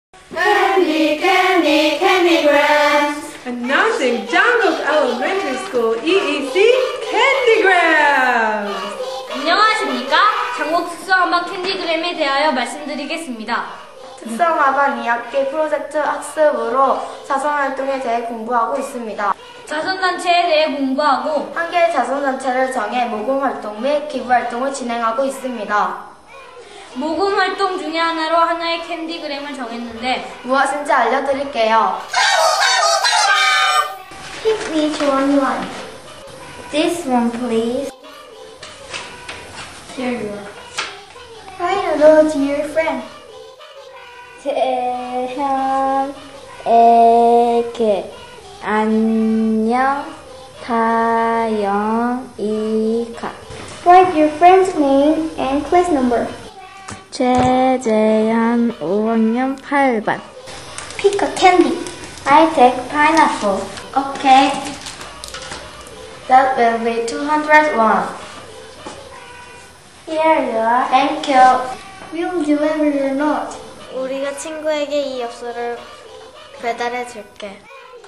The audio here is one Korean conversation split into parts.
Candy, candy, candygrams. Announcing Janguk Elementary School EEC Candygrams. 안녕하십니까? 장국 특성화반 캔디그램에 대하여 말씀드리겠습니다. 특성화반 2학기 프로젝트 학습으로 자선활동에 대해 공부하고 있습니다. 자선단체에 대해 공부하고 한 개의 자선단체를 정해 모금활동 및 기부활동을 진행하고 있습니다. 모금활동 중에 하나로 하나의 캔디그램을 정했는데 무엇인지 알려드릴게요. Pick which one you want. This one, please. Here you are. Write a note to your friend. 태현에게 안녕 다영이가 Write your friend's name and class number. 최재현 5학년 8반 Pick a candy. I take pineapple. Okay. That will be 201. Here you are. Thank you. We'll deliver your note. 우리가 친구에게 이 엽서를 배달해 줄게.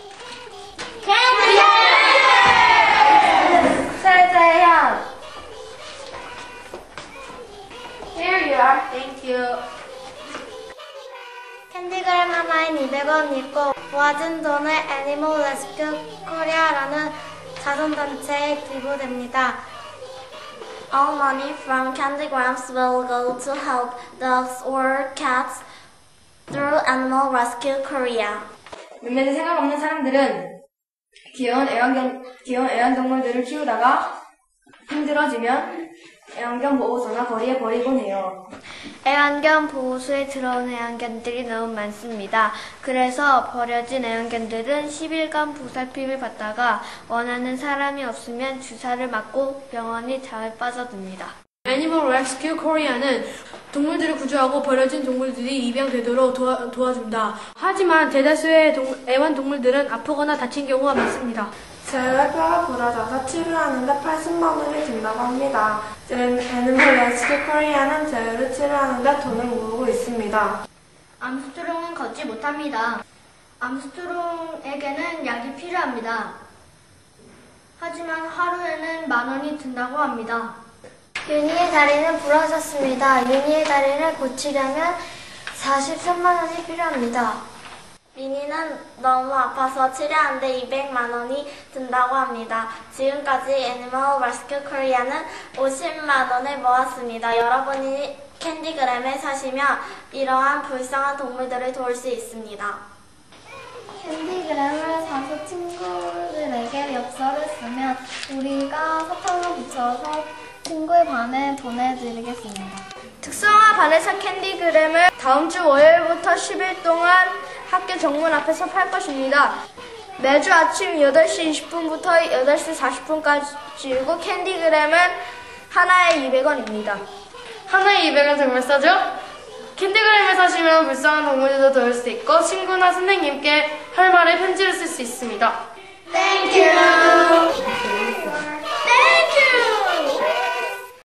최재현. Here you are. Thank you. 캔디그램 하나엔 200원 있고 모아진 돈은 애니멀 레스큐 코리아라는 자선단체에 기부됩니다. All money from candygrams will go to help dogs or cats through Animal Rescue Korea. 몇몇의 생각 없는 사람들은 귀여운 애완동물들을 키우다가 힘들어지면 애완견 보호소나 거리에 버리곤 해요. 애완견 보호소에 들어온 애완견들이 너무 많습니다. 그래서 버려진 애완견들은 10일간 보살핌을 받다가 원하는 사람이 없으면 주사를 맞고 병원이 잘 빠져듭니다. 애니멀 레스큐 코리아는 동물들을 구조하고 버려진 동물들이 입양되도록 도와준다. 하지만 대다수의 애완동물들은 아프거나 다친 경우가 많습니다. 재활뼈가 부러져서 치료하는데 80만 원이 든다고 합니다. 애니멀 레스큐 코리아는 재활을 치료하는데 돈을 모으고 있습니다. 암스트롱은 걷지 못합니다. 암스트롱에게는 약이 필요합니다. 하지만 하루에는 10,000원이 든다고 합니다. 윤희의 다리는 부러졌습니다. 윤희의 다리를 고치려면 43만 원이 필요합니다. 민희는 너무 아파서 치료하는데 200만 원이 든다고 합니다. 지금까지 애니멀 레스큐 코리아는 50만 원을 모았습니다. 여러분이 캔디그램을 사시면 이러한 불쌍한 동물들을 도울 수 있습니다. 캔디그램을 사서 친구들에게 엽서를 쓰면 우리가 사탕을 붙여서 친구의 반에 보내드리겠습니다. 특성화 반에서 캔디그램을 다음 주 월요일부터 10일 동안 학교 정문 앞에서 팔 것입니다. 매주 아침 8시 20분부터 8시 40분까지이고 캔디그램은 하나에 200원입니다. 하나에 200원 정말 싸죠? 캔디그램을 사시면 불쌍한 동물들도 도울 수 있고 친구나 선생님께 할 말에 편지를 쓸 수 있습니다. Thank you.